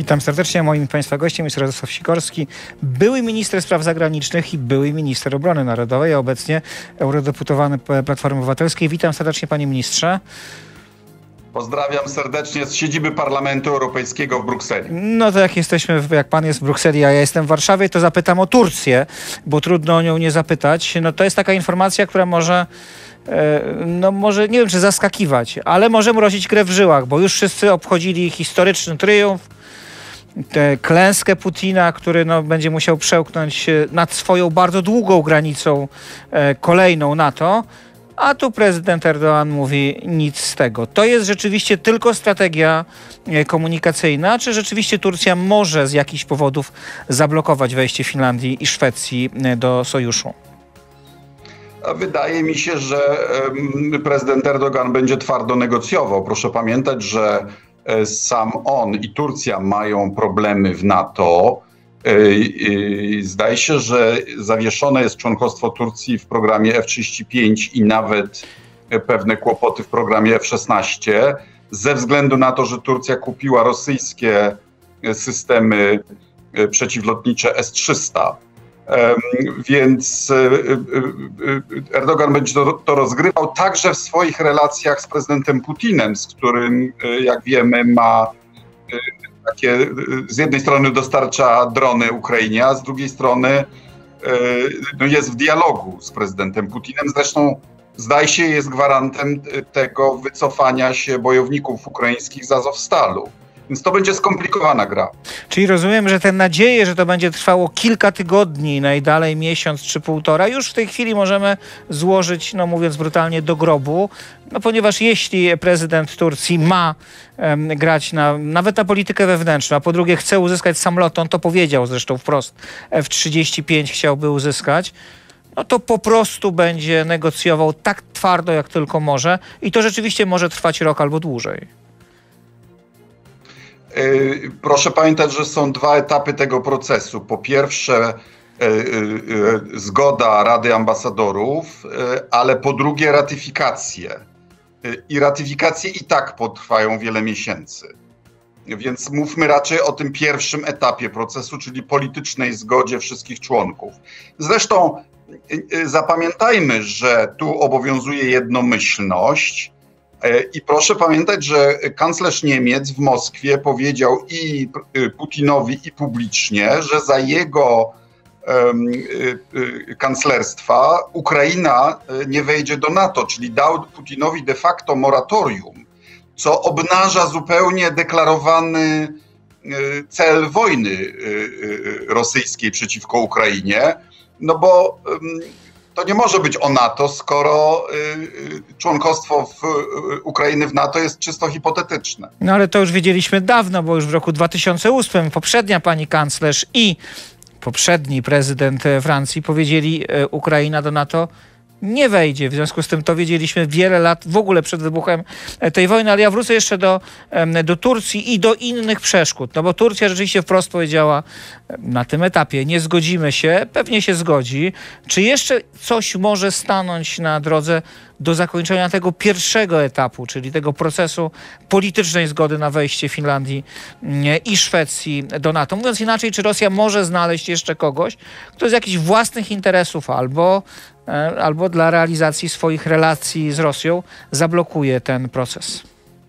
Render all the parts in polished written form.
Witam serdecznie. Moim Państwa gościem jest Radosław Sikorski, były minister spraw zagranicznych i były minister obrony narodowej, a obecnie eurodeputowany Platformy Obywatelskiej. Witam serdecznie, panie ministrze. Pozdrawiam serdecznie z siedziby Parlamentu Europejskiego w Brukseli. No to jak pan jest w Brukseli, a ja jestem w Warszawie, to zapytam o Turcję, bo trudno o nią nie zapytać. No to jest taka informacja, która może, może nie wiem, czy zaskakiwać, ale może mrozić krew w żyłach, bo już wszyscy obchodzili historyczny triumf, tę klęskę Putina, który będzie musiał przełknąć nad swoją bardzo długą granicą kolejną NATO. A tu prezydent Erdoğan mówi nic z tego. To jest rzeczywiście tylko strategia komunikacyjna, czy rzeczywiście Turcja może z jakichś powodów zablokować wejście Finlandii i Szwecji do sojuszu? Wydaje mi się, że prezydent Erdoğan będzie twardo negocjował. Proszę pamiętać, że sam on i Turcja mają problemy w NATO. Zdaje się, że zawieszone jest członkostwo Turcji w programie F-35 i nawet pewne kłopoty w programie F-16 ze względu na to, że Turcja kupiła rosyjskie systemy przeciwlotnicze S-300. Więc Erdoğan będzie to rozgrywał także w swoich relacjach z prezydentem Putinem, z którym, jak wiemy, ma takie, z jednej strony dostarcza drony Ukrainie, a z drugiej strony jest w dialogu z prezydentem Putinem. Zresztą zdaje się, jest gwarantem tego wycofania się bojowników ukraińskich z Azowstalu. Więc to będzie skomplikowana gra. Czyli rozumiem, że te nadzieje, że to będzie trwało kilka tygodni, najdalej miesiąc czy półtora, już w tej chwili możemy złożyć, mówiąc brutalnie, do grobu. Ponieważ jeśli prezydent Turcji ma grać nawet na politykę wewnętrzną, a po drugie chce uzyskać samolot, on to powiedział zresztą wprost, F-35 chciałby uzyskać, to po prostu będzie negocjował tak twardo, jak tylko może i to rzeczywiście może trwać rok albo dłużej. Proszę pamiętać, że są dwa etapy tego procesu. Po pierwsze zgoda Rady Ambasadorów, ale po drugie ratyfikacje. I ratyfikacje i tak potrwają wiele miesięcy. Więc mówmy raczej o tym pierwszym etapie procesu, czyli politycznej zgodzie wszystkich członków. Zresztą zapamiętajmy, że tu obowiązuje jednomyślność. I proszę pamiętać, że kanclerz Niemiec w Moskwie powiedział i Putinowi, i publicznie, że za jego kanclerstwa Ukraina nie wejdzie do NATO, czyli dał Putinowi de facto moratorium, co obnaża zupełnie deklarowany cel wojny rosyjskiej przeciwko Ukrainie, bo to nie może być o NATO, skoro członkostwo Ukrainy w NATO jest czysto hipotetyczne. Ale to już wiedzieliśmy dawno, bo już w roku 2008 poprzednia pani kanclerz i poprzedni prezydent Francji powiedzieli, Ukraina do NATO nie wejdzie. W związku z tym to wiedzieliśmy wiele lat, w ogóle przed wybuchem tej wojny. Ale ja wrócę jeszcze do Turcji i do innych przeszkód. Bo Turcja rzeczywiście wprost powiedziała na tym etapie, nie zgodzimy się, pewnie się zgodzi. Czy jeszcze coś może stanąć na drodze do zakończenia tego pierwszego etapu, czyli tego procesu politycznej zgody na wejście Finlandii i Szwecji do NATO? Mówiąc inaczej, czy Rosja może znaleźć jeszcze kogoś, kto z jakichś własnych interesów albo dla realizacji swoich relacji z Rosją zablokuje ten proces?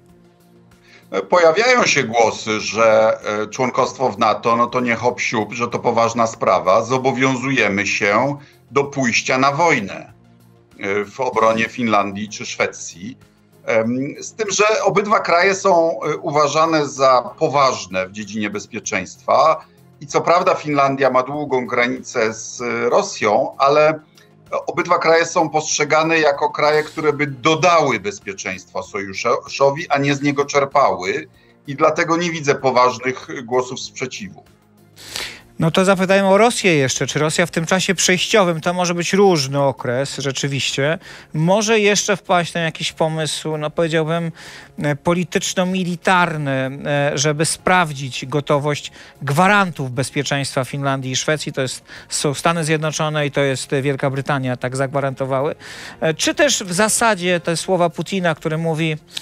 Pojawiają się głosy, że członkostwo w NATO to nie hop siup, że to poważna sprawa. Zobowiązujemy się do pójścia na wojnę w obronie Finlandii czy Szwecji. Z tym, że obydwa kraje są uważane za poważne w dziedzinie bezpieczeństwa i co prawda Finlandia ma długą granicę z Rosją, ale obydwa kraje są postrzegane jako kraje, które by dodały bezpieczeństwa sojuszowi, a nie z niego czerpały i dlatego nie widzę poważnych głosów sprzeciwu. To zapytajmy o Rosję jeszcze. Czy Rosja w tym czasie przejściowym, to może być różny okres rzeczywiście, może jeszcze wpaść na jakiś pomysł, powiedziałbym, polityczno-militarny, żeby sprawdzić gotowość gwarantów bezpieczeństwa Finlandii i Szwecji. Są Stany Zjednoczone i to jest Wielka Brytania, tak zagwarantowały. Czy też w zasadzie te słowa Putina, który mówi,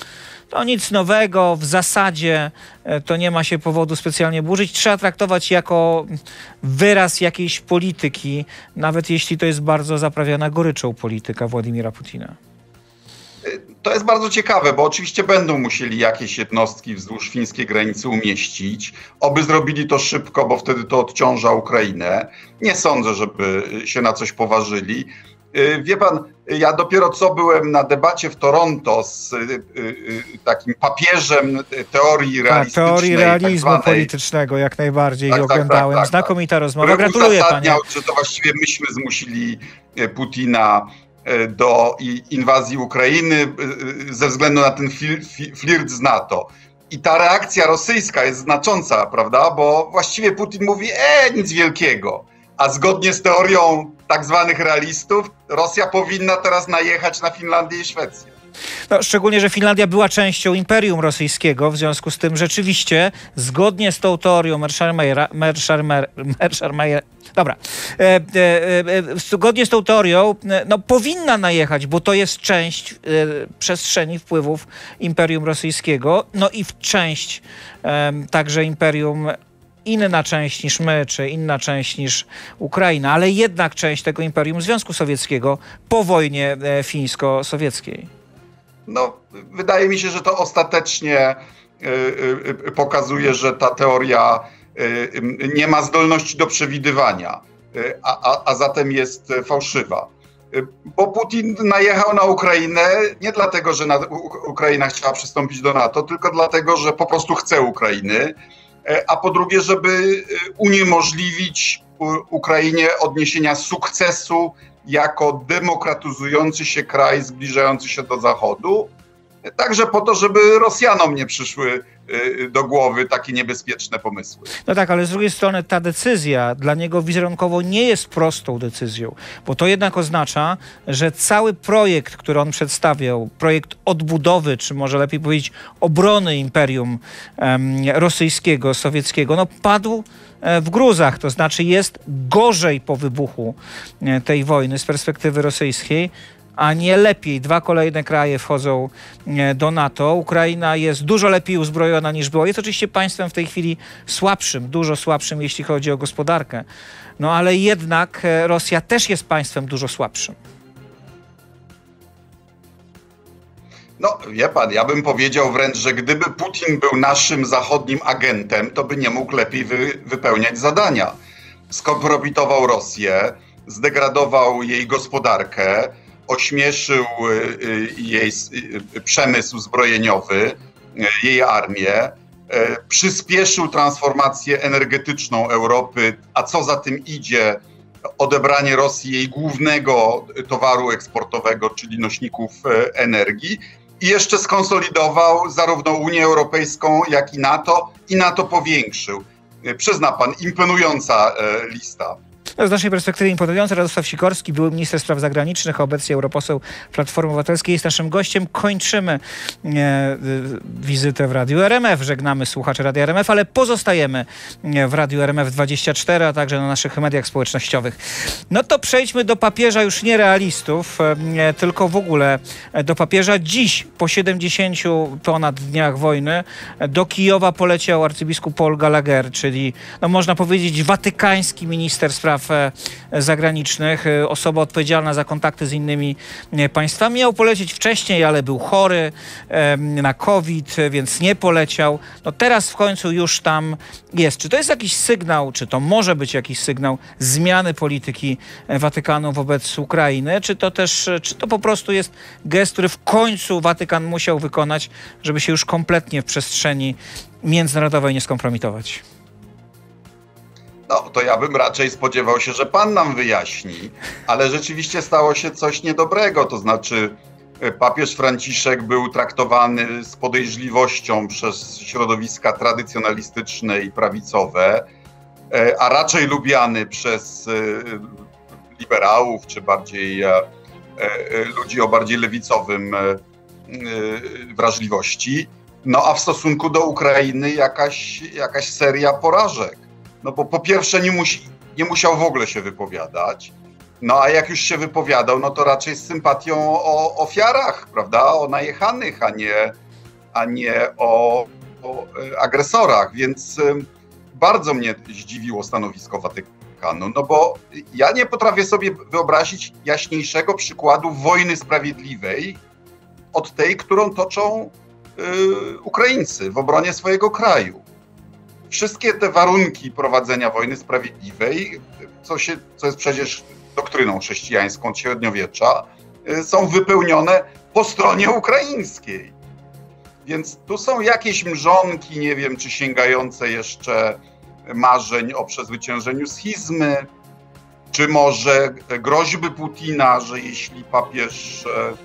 to nic nowego, w zasadzie to nie ma się powodu specjalnie burzyć. Trzeba traktować jako wyraz jakiejś polityki, nawet jeśli to jest bardzo zaprawiana goryczą polityka Władimira Putina. To jest bardzo ciekawe, bo oczywiście będą musieli jakieś jednostki wzdłuż fińskiej granicy umieścić. Oby zrobili to szybko, bo wtedy to odciąża Ukrainę. Nie sądzę, żeby się na coś poważyli. Wie pan, ja dopiero co byłem na debacie w Toronto z takim papieżem teorii realistycznej. Teorii realizmu tak politycznego jak najbardziej oglądałem. Znakomita rozmowa. Gratuluję, panie. Że to właściwie myśmy zmusili Putina do inwazji Ukrainy ze względu na ten flirt z NATO. I ta reakcja rosyjska jest znacząca, prawda? Bo właściwie Putin mówi, nic wielkiego. A zgodnie z teorią tak zwanych realistów, Rosja powinna teraz najechać na Finlandię i Szwecję. No, szczególnie, że Finlandia była częścią Imperium Rosyjskiego, w związku z tym rzeczywiście, zgodnie z tą teorią zgodnie z tą teorią, no, powinna najechać, bo to jest część przestrzeni wpływów Imperium Rosyjskiego, no i w część także Imperium, inna część niż my, czy inna część niż Ukraina, ale jednak część tego Imperium Związku Sowieckiego po wojnie fińsko-sowieckiej. No, wydaje mi się, że to ostatecznie pokazuje, że ta teoria nie ma zdolności do przewidywania, a zatem jest fałszywa. Bo Putin najechał na Ukrainę nie dlatego, że Ukraina chciała przystąpić do NATO, tylko dlatego, że po prostu chce Ukrainy, a po drugie, żeby uniemożliwić Ukrainie odniesienia sukcesu jako demokratyzujący się kraj zbliżający się do Zachodu, także po to, żeby Rosjanom nie przyszły do głowy takie niebezpieczne pomysły. No tak, ale z drugiej strony ta decyzja dla niego wizerunkowo nie jest prostą decyzją, bo to jednak oznacza, że cały projekt, który on przedstawiał, projekt odbudowy, czy może lepiej powiedzieć obrony Imperium rosyjskiego, sowieckiego, no padł w gruzach, to znaczy jest gorzej po wybuchu tej wojny z perspektywy rosyjskiej, a nie lepiej. 2 kolejne kraje wchodzą do NATO. Ukraina jest dużo lepiej uzbrojona niż była. Jest oczywiście państwem w tej chwili słabszym, dużo słabszym, jeśli chodzi o gospodarkę. No ale jednak Rosja też jest państwem dużo słabszym. No, wie pan, ja bym powiedział wręcz, że gdyby Putin był naszym zachodnim agentem, to by nie mógł lepiej wypełniać zadania. Skompromitował Rosję, zdegradował jej gospodarkę, ośmieszył jej przemysł zbrojeniowy, jej armię, przyspieszył transformację energetyczną Europy, a co za tym idzie, odebranie Rosji jej głównego towaru eksportowego, czyli nośników energii, i jeszcze skonsolidował zarówno Unię Europejską, jak i NATO powiększył. Przyzna pan, imponująca lista. Z naszej perspektywy imponujący Radosław Sikorski, były minister spraw zagranicznych, a obecnie europoseł Platformy Obywatelskiej, jest naszym gościem. Kończymy wizytę w Radiu RMF. Żegnamy słuchaczy Radia RMF, ale pozostajemy w Radiu RMF24, a także na naszych mediach społecznościowych. No to przejdźmy do papieża już nie realistów, tylko w ogóle do papieża. Dziś, po 70 ponad dniach wojny, do Kijowa poleciał arcybiskup Paul Gallagher, czyli, no można powiedzieć, watykański minister spraw zagranicznych, osoba odpowiedzialna za kontakty z innymi państwami. Miał polecieć wcześniej, ale był chory na COVID, więc nie poleciał. No teraz w końcu już tam jest. Czy to jest jakiś sygnał, czy to może być jakiś sygnał zmiany polityki Watykanu wobec Ukrainy, czy to po prostu jest gest, który w końcu Watykan musiał wykonać, żeby się już kompletnie w przestrzeni międzynarodowej nie skompromitować? No, to ja bym raczej spodziewał się, że pan nam wyjaśni, ale rzeczywiście stało się coś niedobrego, to znaczy papież Franciszek był traktowany z podejrzliwością przez środowiska tradycjonalistyczne i prawicowe, a raczej lubiany przez liberałów, czy bardziej ludzi o bardziej lewicowym wrażliwości. No a w stosunku do Ukrainy jakaś seria porażek. No bo po pierwsze nie musiał w ogóle się wypowiadać, no a jak już się wypowiadał, no to raczej z sympatią o ofiarach, prawda, o najechanych, a nie o agresorach, więc bardzo mnie zdziwiło stanowisko Watykanu, no bo ja nie potrafię sobie wyobrazić jaśniejszego przykładu wojny sprawiedliwej od tej, którą toczą Ukraińcy w obronie swojego kraju. Wszystkie te warunki prowadzenia wojny sprawiedliwej, co jest przecież doktryną chrześcijańską od średniowiecza, są wypełnione po stronie ukraińskiej. Więc tu są jakieś mrzonki, nie wiem, czy sięgające jeszcze marzeń o przezwyciężeniu schizmy, czy może groźby Putina, że jeśli papież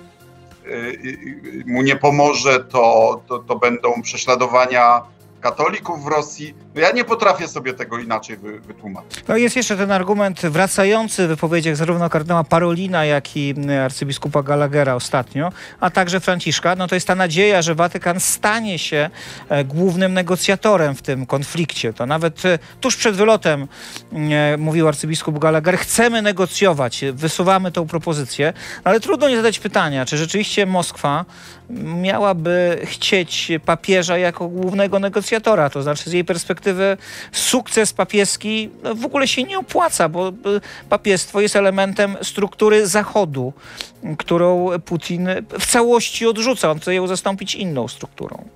mu nie pomoże, to będą prześladowania katolików w Rosji. No ja nie potrafię sobie tego inaczej wytłumaczyć. No jest jeszcze ten argument wracający w wypowiedziach zarówno kardynała Parolina, jak i arcybiskupa Gallaghera ostatnio, a także Franciszka. No to jest ta nadzieja, że Watykan stanie się głównym negocjatorem w tym konflikcie. To nawet tuż przed wylotem mówił arcybiskup Gallagher, chcemy negocjować, wysuwamy tą propozycję, ale trudno nie zadać pytania, czy rzeczywiście Moskwa miałaby chcieć papieża jako głównego negocjatora, to znaczy z jej perspektywy sukces papieski w ogóle się nie opłaca, bo papiestwo jest elementem struktury Zachodu, którą Putin w całości odrzuca. On chce ją zastąpić inną strukturą.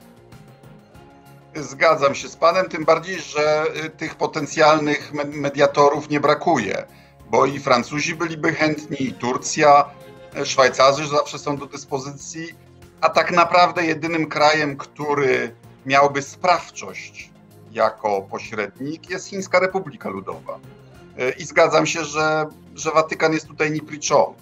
Zgadzam się z panem, tym bardziej, że tych potencjalnych mediatorów nie brakuje, bo i Francuzi byliby chętni, i Turcja, Szwajcarzy zawsze są do dyspozycji, a tak naprawdę jedynym krajem, który miałby sprawczość jako pośrednik, jest Chińska Republika Ludowa. I zgadzam się, że Watykan jest tutaj ni pri čem.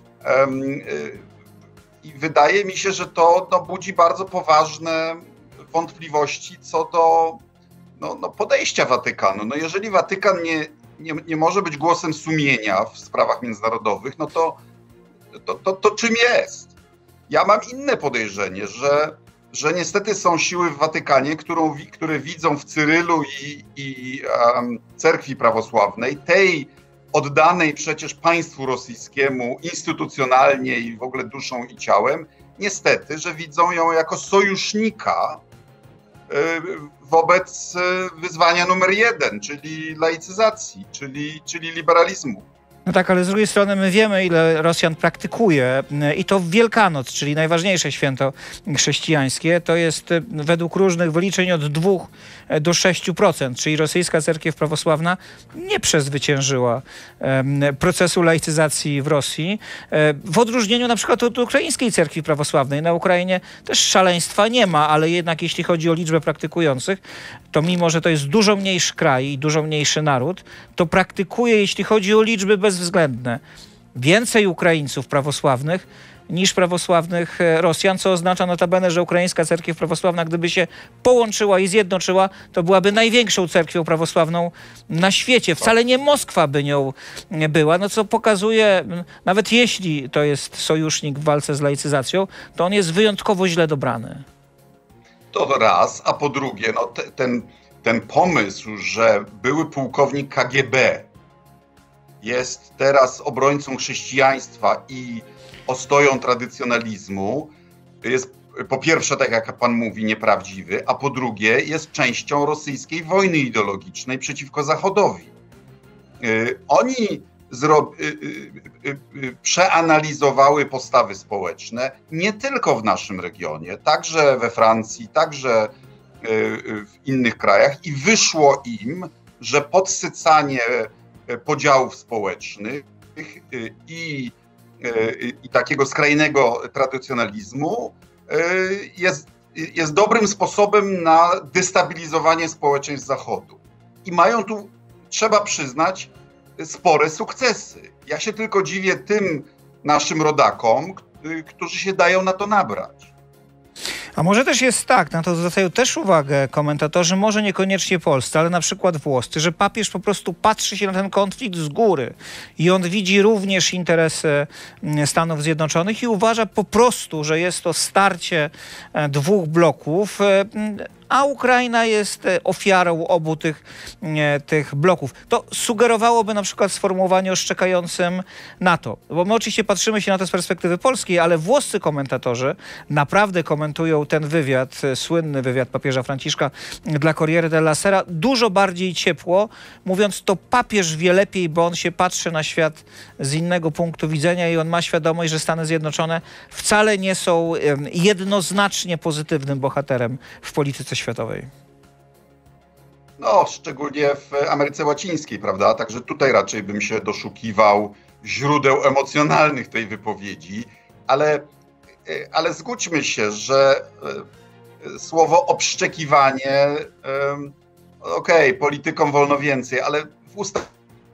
I wydaje mi się, że to budzi bardzo poważne wątpliwości co do podejścia Watykanu. No jeżeli Watykan nie może być głosem sumienia w sprawach międzynarodowych, no to czym jest? Ja mam inne podejrzenie, że niestety są siły w Watykanie, które widzą w Cyrylu i cerkwi prawosławnej, tej oddanej przecież państwu rosyjskiemu instytucjonalnie i w ogóle duszą i ciałem, niestety, że widzą ją jako sojusznika wobec wyzwania numer 1, czyli laicyzacji, czyli liberalizmu. No tak, ale z drugiej strony my wiemy, ile Rosjan praktykuje i to w Wielkanoc, czyli najważniejsze święto chrześcijańskie, to jest według różnych wyliczeń od 2 do 6%, czyli rosyjska cerkiew prawosławna nie przezwyciężyła procesu laicyzacji w Rosji. W odróżnieniu na przykład od ukraińskiej cerkwi prawosławnej. Na Ukrainie też szaleństwa nie ma, ale jednak jeśli chodzi o liczbę praktykujących, to mimo, że to jest dużo mniejszy kraj i dużo mniejszy naród, to praktykuje, jeśli chodzi o liczby bezwzględne, więcej Ukraińców prawosławnych niż prawosławnych Rosjan, co oznacza notabene, że ukraińska cerkiew prawosławna, gdyby się połączyła i zjednoczyła, to byłaby największą cerkwią prawosławną na świecie. Wcale nie Moskwa by nią była, no co pokazuje, nawet jeśli to jest sojusznik w walce z laicyzacją, to on jest wyjątkowo źle dobrany. To raz, a po drugie, ten pomysł, że były pułkownik KGB jest teraz obrońcą chrześcijaństwa i ostoją tradycjonalizmu, jest po pierwsze, tak jak pan mówi, nieprawdziwy, a po drugie jest częścią rosyjskiej wojny ideologicznej przeciwko Zachodowi. Oni przeanalizowały postawy społeczne nie tylko w naszym regionie, także we Francji, także w innych krajach i wyszło im, że podsycanie podziałów społecznych i takiego skrajnego tradycjonalizmu jest dobrym sposobem na destabilizowanie społeczeństw Zachodu. I mają tu, trzeba przyznać, spore sukcesy. Ja się tylko dziwię tym naszym rodakom, którzy się dają na to nabrać. A może też jest tak, na to zwracają też uwagę komentatorzy, może niekoniecznie polscy, ale na przykład włoscy, że papież po prostu patrzy się na ten konflikt z góry i on widzi również interesy Stanów Zjednoczonych i uważa po prostu, że jest to starcie 2 bloków, a Ukraina jest ofiarą obu tych bloków. To sugerowałoby na przykład sformułowanie oszczekającym NATO. Bo my oczywiście patrzymy się na to z perspektywy polskiej, ale włoscy komentatorzy naprawdę komentują ten wywiad, słynny wywiad papieża Franciszka dla Corriere della Sera dużo bardziej ciepło, mówiąc, to papież wie lepiej, bo on się patrzy na świat z innego punktu widzenia i on ma świadomość, że Stany Zjednoczone wcale nie są jednoznacznie pozytywnym bohaterem w polityce światowej. No, szczególnie w Ameryce Łacińskiej, prawda? Także tutaj raczej bym się doszukiwał źródeł emocjonalnych tej wypowiedzi, ale zgódźmy się, że słowo obszczekiwanie, okej, politykom wolno więcej, ale w ustawie.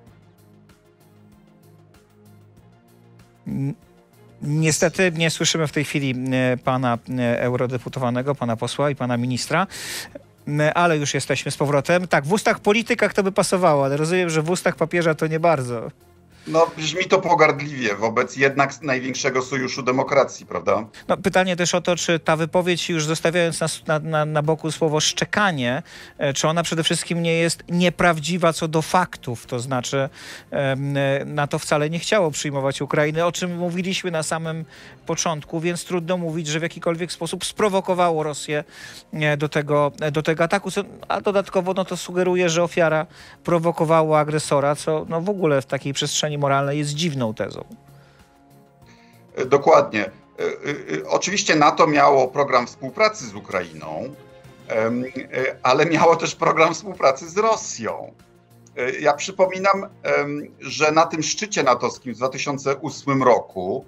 Niestety nie słyszymy w tej chwili pana eurodeputowanego, pana posła i pana ministra, ale już jesteśmy z powrotem. Tak, w ustach politykach to by pasowało, ale rozumiem, że w ustach papieża to nie bardzo. No, brzmi to pogardliwie wobec jednak największego sojuszu demokracji, prawda? No, pytanie też o to, czy ta wypowiedź, już zostawiając na boku słowo szczekanie, czy ona przede wszystkim nie jest nieprawdziwa co do faktów, to znaczy NATO wcale nie chciało przyjmować Ukrainy, o czym mówiliśmy na samym początku, więc trudno mówić, że w jakikolwiek sposób sprowokowało Rosję do tego ataku, a dodatkowo no, to sugeruje, że ofiara prowokowała agresora, co no, w ogóle w takiej przestrzeni moralnej jest dziwną tezą. Dokładnie. Oczywiście NATO miało program współpracy z Ukrainą, ale miało też program współpracy z Rosją. Ja przypominam, że na tym szczycie natowskim w 2008 roku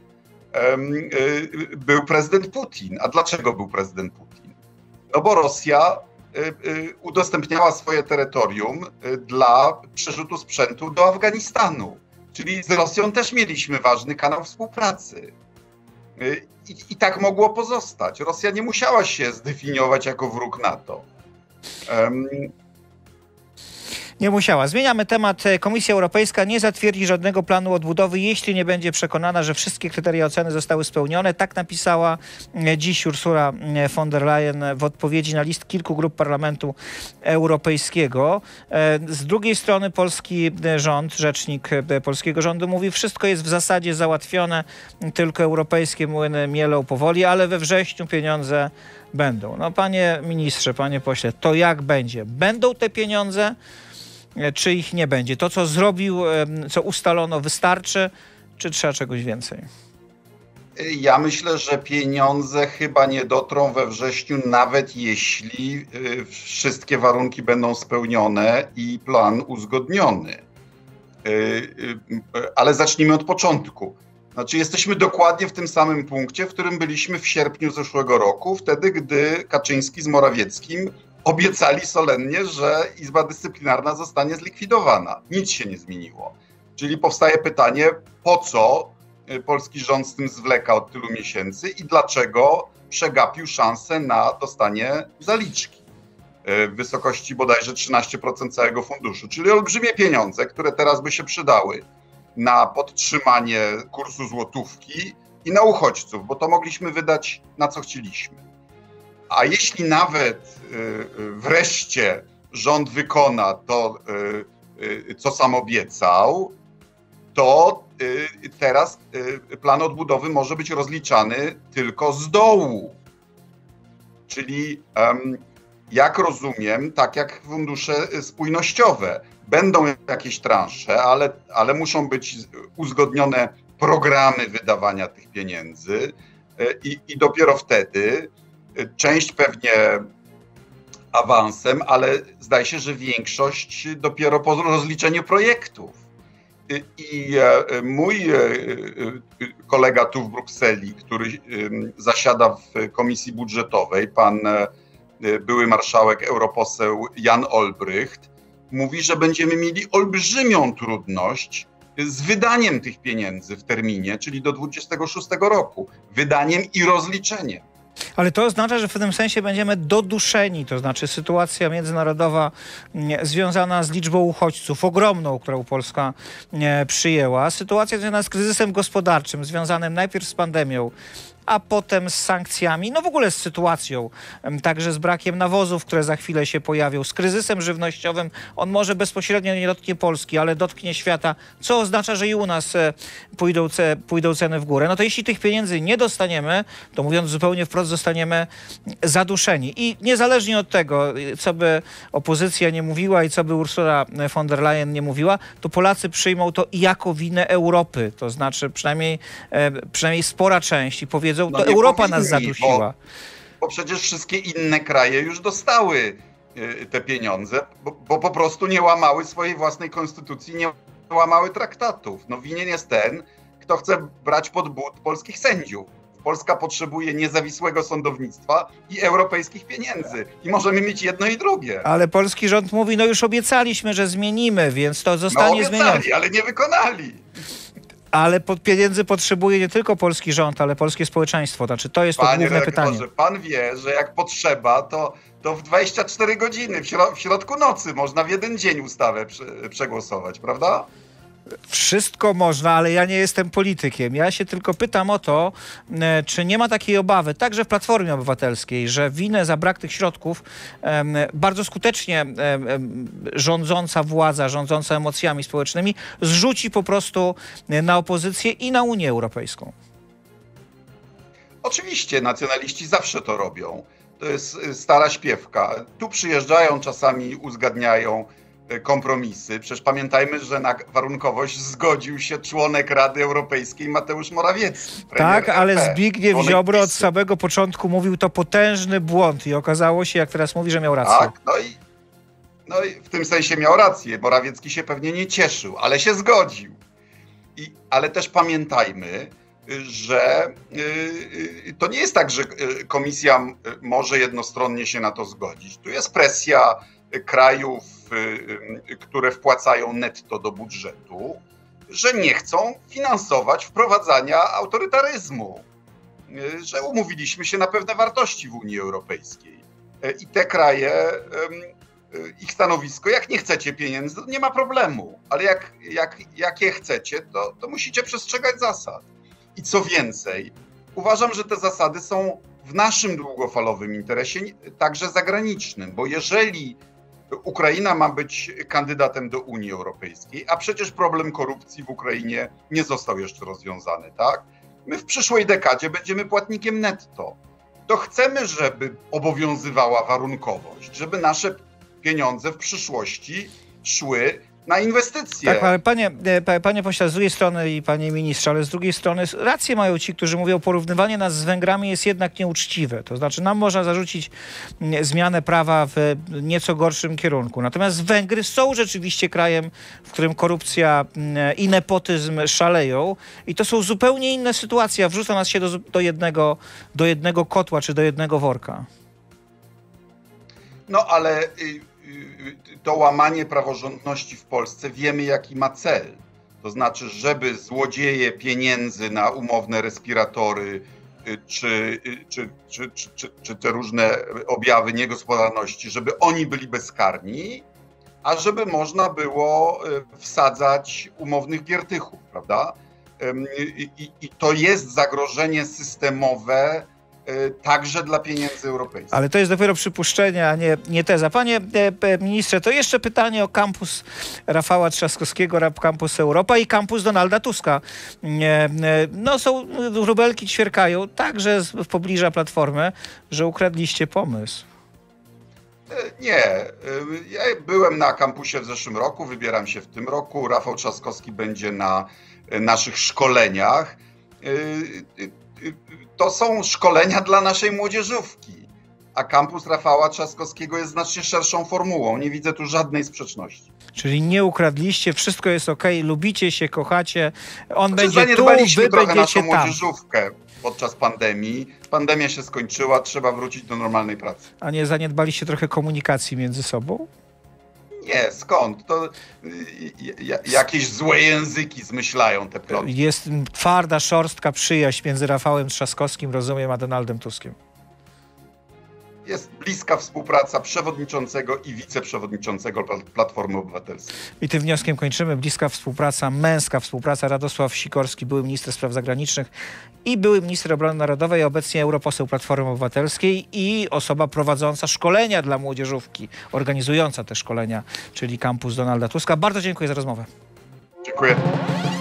był prezydent Putin. A dlaczego był prezydent Putin? No bo Rosja udostępniała swoje terytorium dla przerzutu sprzętu do Afganistanu. Czyli z Rosją też mieliśmy ważny kanał współpracy. I tak mogło pozostać. Rosja nie musiała się zdefiniować jako wróg NATO. Nie musiała. Zmieniamy temat. Komisja Europejska nie zatwierdzi żadnego planu odbudowy, jeśli nie będzie przekonana, że wszystkie kryteria oceny zostały spełnione. Tak napisała dziś Ursula von der Leyen w odpowiedzi na list kilku grup Parlamentu Europejskiego. Z drugiej strony polski rząd, rzecznik polskiego rządu mówi, wszystko jest w zasadzie załatwione, tylko europejskie młyny mielą powoli, ale we wrześniu pieniądze będą. No panie ministrze, panie pośle, to jak będzie? Będą te pieniądze? Czy ich nie będzie? To, co zrobił, co ustalono, wystarczy, czy trzeba czegoś więcej? Ja myślę, że pieniądze chyba nie dotrą we wrześniu, nawet jeśli wszystkie warunki będą spełnione i plan uzgodniony. Ale zacznijmy od początku. Znaczy, jesteśmy dokładnie w tym samym punkcie, w którym byliśmy w sierpniu zeszłego roku, wtedy, gdy Kaczyński z Morawieckim obiecali solennie, że Izba Dyscyplinarna zostanie zlikwidowana. Nic się nie zmieniło. Czyli powstaje pytanie, po co polski rząd z tym zwleka od tylu miesięcy i dlaczego przegapił szansę na dostanie zaliczki w wysokości bodajże 13% całego funduszu. Czyli olbrzymie pieniądze, które teraz by się przydały na podtrzymanie kursu złotówki i na uchodźców, bo to mogliśmy wydać na co chcieliśmy. A jeśli nawet wreszcie rząd wykona to, co sam obiecał, to teraz plan odbudowy może być rozliczany tylko z dołu. Czyli jak rozumiem, tak jak fundusze spójnościowe, będą jakieś transze, ale muszą być uzgodnione programy wydawania tych pieniędzy i dopiero wtedy część pewnie awansem, ale zdaje się, że większość dopiero po rozliczeniu projektów. I mój kolega tu w Brukseli, który zasiada w komisji budżetowej, pan były marszałek, europoseł Jan Olbrycht, mówi, że będziemy mieli olbrzymią trudność z wydaniem tych pieniędzy w terminie, czyli do 26 roku. Wydaniem i rozliczeniem. Ale to oznacza, że w pewnym sensie będziemy doduszeni, to znaczy sytuacja międzynarodowa związana z liczbą uchodźców, ogromną, którą Polska przyjęła, sytuacja związana z kryzysem gospodarczym, związanym najpierw z pandemią, a potem z sankcjami, no w ogóle z sytuacją, także z brakiem nawozów, które za chwilę się pojawią, z kryzysem żywnościowym. On może bezpośrednio nie dotknie Polski, ale dotknie świata, co oznacza, że i u nas pójdą ceny w górę. No to jeśli tych pieniędzy nie dostaniemy, to mówiąc zupełnie wprost, zostaniemy zaduszeni. I niezależnie od tego, co by opozycja nie mówiła i co by Ursula von der Leyen nie mówiła, to Polacy przyjmą to jako winę Europy. To znaczy przynajmniej spora część i powiedzą, to Europa nas zadusiła. Bo przecież wszystkie inne kraje już dostały te pieniądze, bo po prostu nie łamały swojej własnej konstytucji, nie łamały traktatów. No winien jest ten, kto chce brać pod but polskich sędziów. Polska potrzebuje niezawisłego sądownictwa i europejskich pieniędzy. I możemy mieć jedno i drugie. Ale polski rząd mówi, no już obiecaliśmy, że zmienimy, więc to zostanie zmienione. Ale nie wykonali. Ale pieniędzy potrzebuje nie tylko polski rząd, ale polskie społeczeństwo. Znaczy, to jest to główne pytanie. Pan wie, że jak potrzeba, to w 24 godziny, w środku nocy można w jeden dzień ustawę przegłosować, prawda? Wszystko można, ale ja nie jestem politykiem. Ja się tylko pytam o to, czy nie ma takiej obawy, także w Platformie Obywatelskiej, że winę za brak tych środków bardzo skutecznie rządząca władza, rządząca emocjami społecznymi zrzuci po prostu na opozycję i na Unię Europejską. Oczywiście nacjonaliści zawsze to robią. To jest stara śpiewka. Tu przyjeżdżają, czasami uzgadniają kompromisy. Przecież pamiętajmy, że na warunkowość zgodził się członek Rady Europejskiej Mateusz Morawiecki. Tak, ale Zbigniew Ziobro od samego początku mówił, to potężny błąd i okazało się, jak teraz mówi, że miał rację. Tak, no i w tym sensie miał rację. Morawiecki się pewnie nie cieszył, ale się zgodził. Ale też pamiętajmy, że to nie jest tak, że komisja może jednostronnie się na to zgodzić. Tu jest presja krajów, które wpłacają netto do budżetu, że nie chcą finansować wprowadzania autorytaryzmu, że umówiliśmy się na pewne wartości w Unii Europejskiej. I te kraje, ich stanowisko, jak nie chcecie pieniędzy, to nie ma problemu, ale jak je chcecie, to musicie przestrzegać zasad. I co więcej, uważam, że te zasady są w naszym długofalowym interesie, także zagranicznym, bo jeżeli Ukraina ma być kandydatem do Unii Europejskiej, a przecież problem korupcji w Ukrainie nie został jeszcze rozwiązany, tak? My w przyszłej dekadzie będziemy płatnikiem netto. To chcemy, żeby obowiązywała warunkowość, żeby nasze pieniądze w przyszłości szły na inwestycje. Tak, ale panie pośle, z drugiej strony i panie ministrze, ale z drugiej strony rację mają ci, którzy mówią, porównywanie nas z Węgrami jest jednak nieuczciwe. To znaczy nam można zarzucić zmianę prawa w nieco gorszym kierunku. Natomiast Węgry są rzeczywiście krajem, w którym korupcja i nepotyzm szaleją i to są zupełnie inne sytuacje. Wrzuca nas się do jednego kotła czy do jednego worka. No ale to łamanie praworządności w Polsce wiemy, jaki ma cel. To znaczy, żeby złodzieje pieniędzy na umowne respiratory czy te różne objawy niegospodarności, żeby oni byli bezkarni, a żeby można było wsadzać umownych giertychów, prawda? I to jest zagrożenie systemowe także dla pieniędzy europejskich. Ale to jest dopiero przypuszczenie, a nie teza. Panie ministrze, to jeszcze pytanie o kampus Rafała Trzaskowskiego, Campus Europa i kampus Donalda Tuska. No są, wróbelki ćwierkają, także w pobliża Platformy, że ukradliście pomysł. Nie. Ja byłem na kampusie w zeszłym roku, wybieram się w tym roku. Rafał Trzaskowski będzie na naszych szkoleniach. To są szkolenia dla naszej młodzieżówki, a kampus Rafała Trzaskowskiego jest znacznie szerszą formułą. Nie widzę tu żadnej sprzeczności. Czyli nie ukradliście, wszystko jest okej, lubicie się, kochacie, on będzie tu, wy trochę będziecie naszą tam. Młodzieżówkę podczas pandemii. Pandemia się skończyła, trzeba wrócić do normalnej pracy. A nie zaniedbaliście trochę komunikacji między sobą? Nie, skąd? To jakieś złe języki zmyślają te plotki. Jest twarda, szorstka przyjaźń między Rafałem Trzaskowskim, rozumiem, a Donaldem Tuskiem. jest bliska współpraca przewodniczącego i wiceprzewodniczącego Platformy Obywatelskiej. I tym wnioskiem kończymy. Bliska współpraca, męska współpraca. Radosław Sikorski, były minister spraw zagranicznych i były minister obrony narodowej, a obecnie europoseł Platformy Obywatelskiej i osoba prowadząca szkolenia dla młodzieżówki, organizująca te szkolenia, czyli kampus Donalda Tuska. Bardzo dziękuję za rozmowę. Dziękuję.